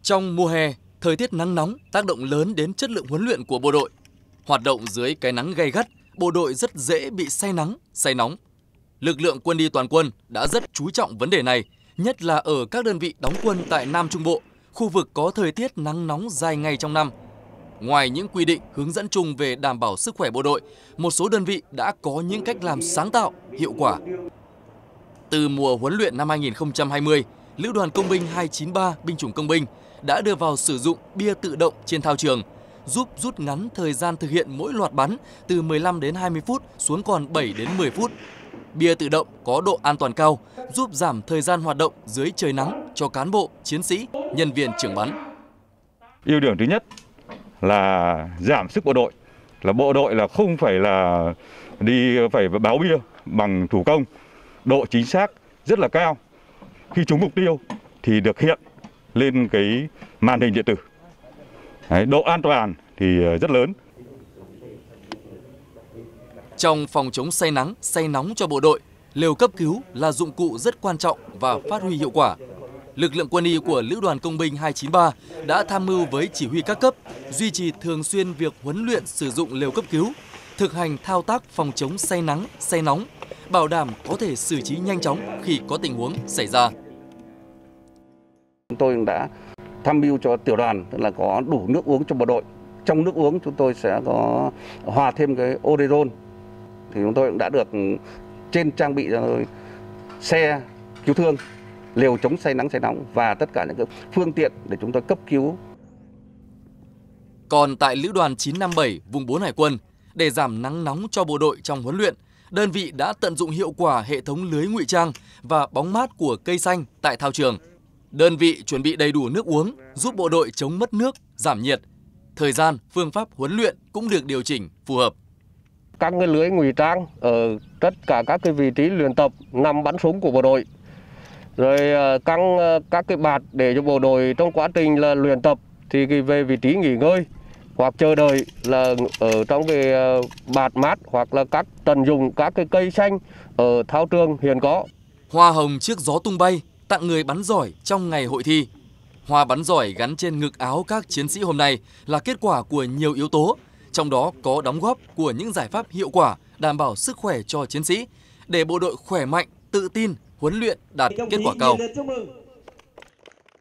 Trong mùa hè, thời tiết nắng nóng tác động lớn đến chất lượng huấn luyện của bộ đội. Hoạt động dưới cái nắng gay gắt, bộ đội rất dễ bị say nắng, say nóng. Lực lượng quân y toàn quân đã rất chú trọng vấn đề này, nhất là ở các đơn vị đóng quân tại Nam Trung Bộ, khu vực có thời tiết nắng nóng dài ngày trong năm. Ngoài những quy định hướng dẫn chung về đảm bảo sức khỏe bộ đội, một số đơn vị đã có những cách làm sáng tạo, hiệu quả. Từ mùa huấn luyện năm 2020, Lữ đoàn Công binh 293 binh chủng Công binh đã đưa vào sử dụng bia tự động trên thao trường, giúp rút ngắn thời gian thực hiện mỗi loạt bắn từ 15 đến 20 phút xuống còn 7 đến 10 phút. Bia tự động có độ an toàn cao, giúp giảm thời gian hoạt động dưới trời nắng cho cán bộ, chiến sĩ, nhân viên trưởng bắn. Ưu điểm thứ nhất là giảm sức bộ đội là không phải là phải báo bia bằng thủ công, độ chính xác rất là cao. Khi trúng mục tiêu thì được hiện lên cái màn hình điện tử. Độ an toàn thì rất lớn. Trong phòng chống say nắng, say nóng cho bộ đội, lều cấp cứu là dụng cụ rất quan trọng và phát huy hiệu quả. Lực lượng quân y của Lữ đoàn Công binh 293 đã tham mưu với chỉ huy các cấp, duy trì thường xuyên việc huấn luyện sử dụng lều cấp cứu, thực hành thao tác phòng chống say nắng, say nóng, bảo đảm có thể xử trí nhanh chóng khi có tình huống xảy ra. Chúng tôi đã tham mưu cho tiểu đoàn là có đủ nước uống cho bộ đội. Trong nước uống chúng tôi sẽ có hòa thêm cái Orezon. Thì chúng tôi cũng đã được trên trang bị xe cứu thương, lều chống say nắng say nóng và tất cả những cái phương tiện để chúng tôi cấp cứu. Còn tại Lữ đoàn 957 vùng 4 Hải quân, để giảm nắng nóng cho bộ đội trong huấn luyện, đơn vị đã tận dụng hiệu quả hệ thống lưới ngụy trang và bóng mát của cây xanh tại thao trường. Đơn vị chuẩn bị đầy đủ nước uống, giúp bộ đội chống mất nước, giảm nhiệt. Thời gian, phương pháp huấn luyện cũng được điều chỉnh phù hợp. Các cái lưới ngụy trang ở tất cả các cái vị trí luyện tập nằm bắn súng của bộ đội. Rồi căng các cái bạt để cho bộ đội trong quá trình là luyện tập thì về vị trí nghỉ ngơi hoặc chờ đợi là ở trong cái bạt mát hoặc là các tận dụng các cái cây xanh ở thao trường hiện có. Hoa hồng trước gió tung bay, tặng người bắn giỏi trong ngày hội thi. Hoa bắn giỏi gắn trên ngực áo các chiến sĩ hôm nay là kết quả của nhiều yếu tố, trong đó có đóng góp của những giải pháp hiệu quả đảm bảo sức khỏe cho chiến sĩ, để bộ đội khỏe mạnh, tự tin, huấn luyện đạt kết quả cao.